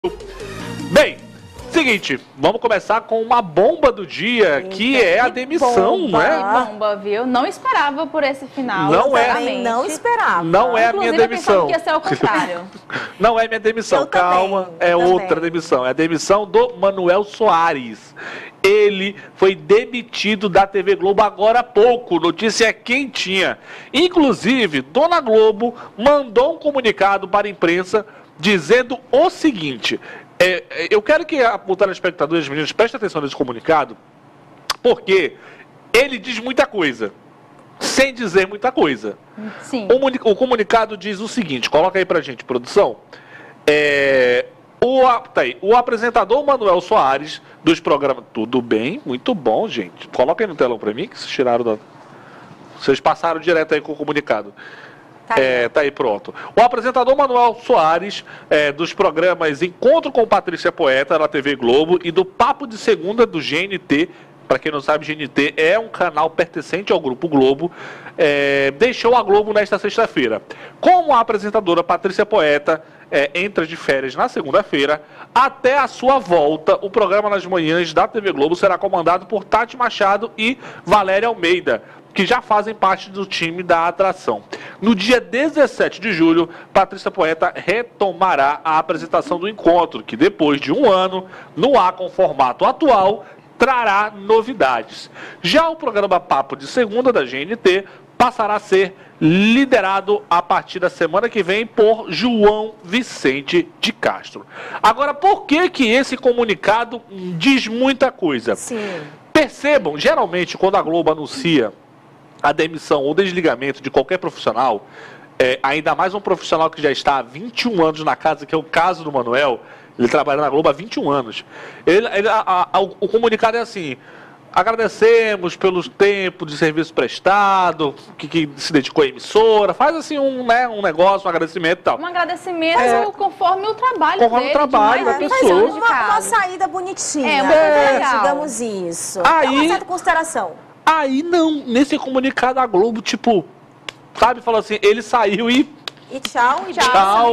Bem, seguinte, vamos começar com uma bomba do dia, que é a demissão, né? Bomba, viu? Não esperava por esse final. Não é, não esperava. Não é a minha demissão. Eu que ia ser o contrário. Não é minha demissão, calma, é outra demissão. É a demissão do Manuel Soares. Ele foi demitido da TV Globo agora há pouco, notícia quentinha. Inclusive, Dona Globo mandou um comunicado para a imprensa dizendo o seguinte: eu quero que o telespectador e os meninos prestem atenção nesse comunicado, porque ele diz muita coisa, sem dizer muita coisa. Sim. O comunicado diz o seguinte, coloca aí pra gente, produção. O apresentador Manuel Soares, dos programas... Tudo bem, muito bom, gente. Coloca aí no telão pra mim, que vocês tiraram da... Vocês passaram direto aí com o comunicado. Tá aí, pronto. O apresentador Manuel Soares, dos programas Encontro com Patrícia Poeta, na TV Globo, e do Papo de Segunda, do GNT, para quem não sabe, GNT é um canal pertencente ao Grupo Globo, deixou a Globo nesta sexta-feira. Como a apresentadora Patrícia Poeta entra de férias na segunda-feira, até a sua volta, o programa nas manhãs da TV Globo será comandado por Tati Machado e Valéria Almeida, que já fazem parte do time da atração. No dia 17 de julho, Patrícia Poeta retomará a apresentação do encontro, que depois de um ano, no ar com o formato atual, trará novidades. Já o programa Papo de Segunda, da GNT, passará a ser liderado a partir da semana que vem por João Vicente de Castro. Agora, por que esse comunicado diz muita coisa? Sim. Percebam, geralmente, quando a Globo anuncia a demissão ou desligamento de qualquer profissional, ainda mais um profissional que já está há 21 anos na casa, que é o caso do Manuel, ele trabalha na Globo há 21 anos. O comunicado é assim: agradecemos pelo tempo de serviço prestado, que se dedicou à emissora, faz assim um negócio, um agradecimento e tal. Um agradecimento conforme o trabalho dele. Conforme o trabalho da pessoa. Uma saída bonitinha, digamos isso. Uma certa consideração. Aí não, nesse comunicado a Globo, tipo, sabe, falou assim, ele saiu e tchau, e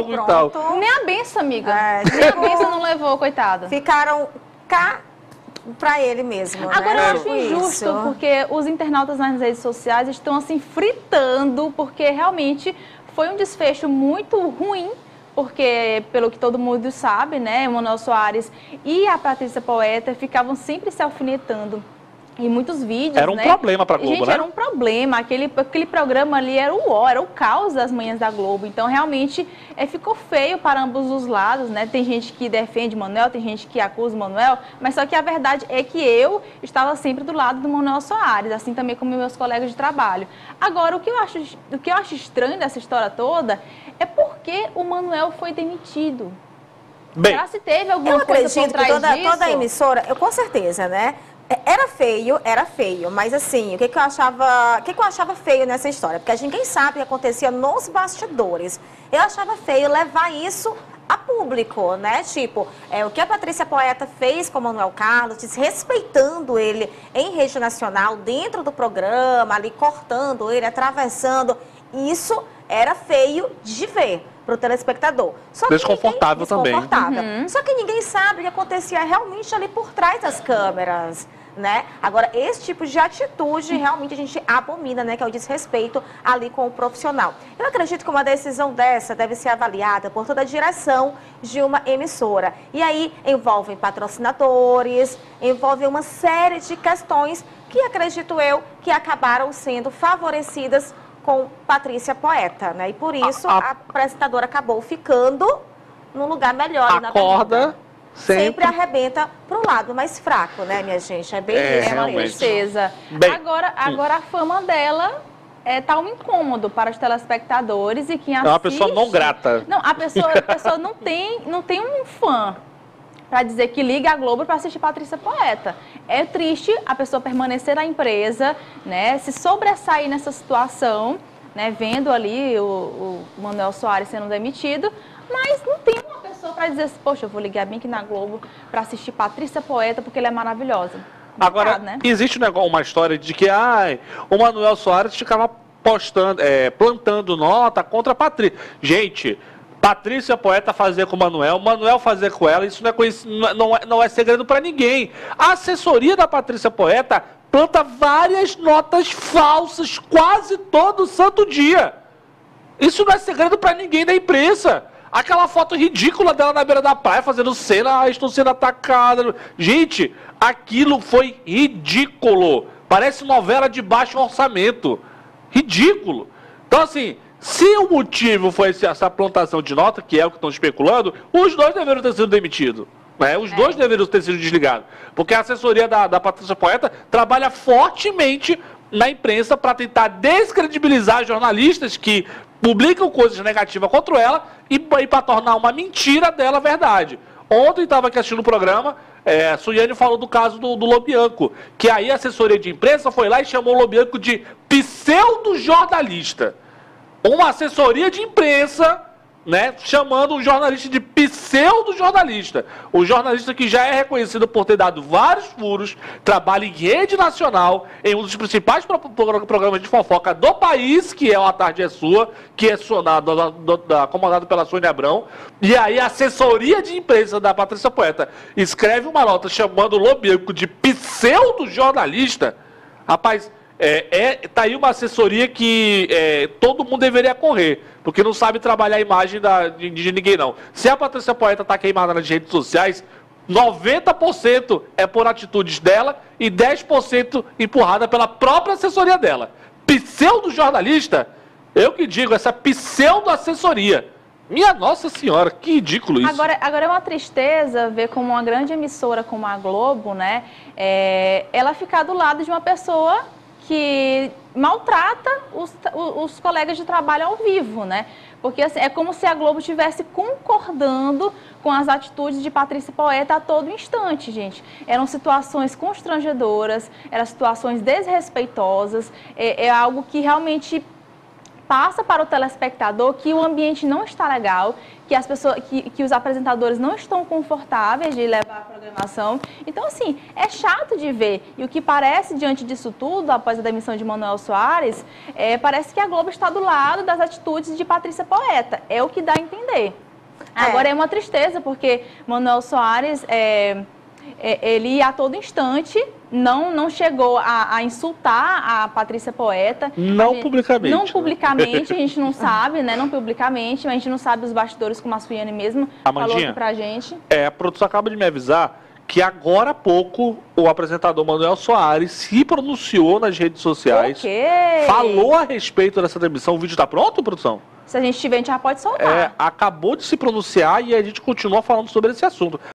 tal. Nem a benção, amiga. Nem a benção não levou, coitada. Ficaram cá pra ele mesmo. Agora, né? eu acho injusto, porque os internautas nas redes sociais estão assim fritando, porque realmente foi um desfecho muito ruim. Porque, pelo que todo mundo sabe, né, o Manuel Soares e a Patrícia Poeta ficavam sempre se alfinetando. E muitos vídeos, era um problema pra Globo, né? Era um problema. Aquele programa ali era o caos das manhãs da Globo. Então, realmente, ficou feio para ambos os lados, né? Tem gente que defende o Manuel, tem gente que acusa o Manuel, mas só que a verdade é que eu estava sempre do lado do Manuel Soares, assim também como meus colegas de trabalho. Agora, o que eu acho estranho dessa história toda é porque o Manuel foi demitido. Bem, já se teve alguma coisa por trás disso? Toda a emissora, com certeza, né? Era feio, mas assim, o que eu achava feio nessa história? Porque a gente nem sabe o que acontecia nos bastidores. Eu achava feio levar isso a público, né? Tipo, o que a Patrícia Poeta fez com o Manuel Carlos, desrespeitando ele em rede nacional, dentro do programa, ali cortando ele, atravessando, isso era feio de ver para o telespectador. Desconfortável também. Só que ninguém sabe o que acontecia realmente ali por trás das câmeras, né? Agora, esse tipo de atitude realmente a gente abomina, né? Que é o desrespeito ali com o profissional. Eu acredito que uma decisão dessa deve ser avaliada por toda a direção de uma emissora. E aí envolvem patrocinadores, envolve uma série de questões que acredito eu que acabaram sendo favorecidas com Patrícia Poeta, né? E por isso a apresentadora acabou ficando num lugar melhor. A corda sempre arrebenta pro lado mais fraco, né, minha gente? É bem isso. É uma tristeza. Agora a fama dela tá um incômodo para os telespectadores e quem assiste... É uma pessoa não grata. Não, a pessoa não tem um fã para dizer que liga a Globo para assistir Patrícia Poeta. É triste a pessoa permanecer na empresa, né, se sobressair nessa situação, né, vendo ali o Manuel Soares sendo demitido, mas não tem uma pessoa para dizer assim, poxa, eu vou ligar bem aqui na Globo para assistir Patrícia Poeta porque ela é maravilhosa. Agora, né? Existe uma história de que o Manuel Soares ficava plantando nota contra a Patrícia. Gente, Patrícia Poeta fazer com o Manuel fazer com ela, isso não é segredo para ninguém. A assessoria da Patrícia Poeta planta várias notas falsas quase todo santo dia. Isso não é segredo para ninguém da imprensa. Aquela foto ridícula dela na beira da praia fazendo cena, estou sendo atacada. Gente, aquilo foi ridículo. Parece novela de baixo orçamento. Ridículo. Então, assim, se o motivo foi essa plantação de nota, que é o que estão especulando, os dois deveriam ter sido demitidos. Né? Os dois deveriam ter sido desligados. Porque a assessoria da Patrícia Poeta trabalha fortemente na imprensa para tentar descredibilizar jornalistas que publicam coisas negativas contra ela e para tornar uma mentira dela verdade. Ontem estava aqui assistindo o programa, a Suiane falou do caso do Lobianco, que aí a assessoria de imprensa foi lá e chamou o Lobianco de pseudo-jornalista. Uma assessoria de imprensa, né, chamando um jornalista de pseudo-jornalista. O jornalista que já é reconhecido por ter dado vários furos, trabalha em rede nacional, em um dos principais programas de fofoca do país, que é o A Tarde é Sua, que é comandado pela Sônia Abrão. E aí a assessoria de imprensa da Patrícia Poeta escreve uma nota chamando o Lobianco de pseudo-jornalista. Rapaz, tá aí uma assessoria que todo mundo deveria correr, porque não sabe trabalhar a imagem de ninguém, não. Se a Patrícia Poeta está queimada nas redes sociais, 90% é por atitudes dela e 10% empurrada pela própria assessoria dela. Pseudo-jornalista, eu que digo, essa pseudo-assessoria. Minha Nossa Senhora, que ridículo isso. Agora é uma tristeza ver como uma grande emissora como a Globo, né, ela ficar do lado de uma pessoa que maltrata os colegas de trabalho ao vivo, né? Porque assim, é como se a Globo estivesse concordando com as atitudes de Patrícia Poeta a todo instante, gente. Eram situações constrangedoras, eram situações desrespeitosas, é algo que realmente passa para o telespectador que o ambiente não está legal, que as pessoas, que os apresentadores não estão confortáveis de levar a programação. Então, assim, é chato de ver. E o que parece, diante disso tudo, após a demissão de Manuel Soares, parece que a Globo está do lado das atitudes de Patrícia Poeta. É o que dá a entender. Agora, é uma tristeza, porque Manuel Soares, ele a todo instante não chegou a insultar a Patrícia Poeta. Publicamente. Não publicamente, a gente não sabe, né? Não publicamente, mas a gente não sabe os bastidores, como a Suiane mesmo falou aqui pra gente. A produção acaba de me avisar que agora há pouco o apresentador Manuel Soares se pronunciou nas redes sociais. Falou a respeito dessa demissão. O vídeo tá pronto, produção? Se a gente tiver, a gente já pode soltar. Acabou de se pronunciar e a gente continua falando sobre esse assunto.